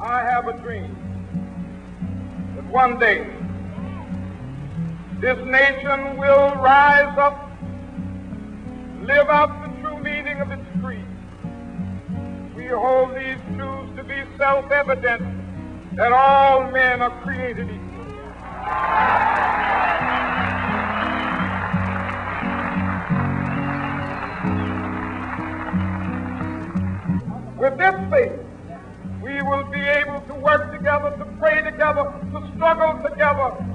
I have a dream that one day this nation will rise up, live out the true meaning of its creed. We hold these truths to be self-evident, that all men are created equal. With this faith, we will be able to work together, to pray together, to struggle together,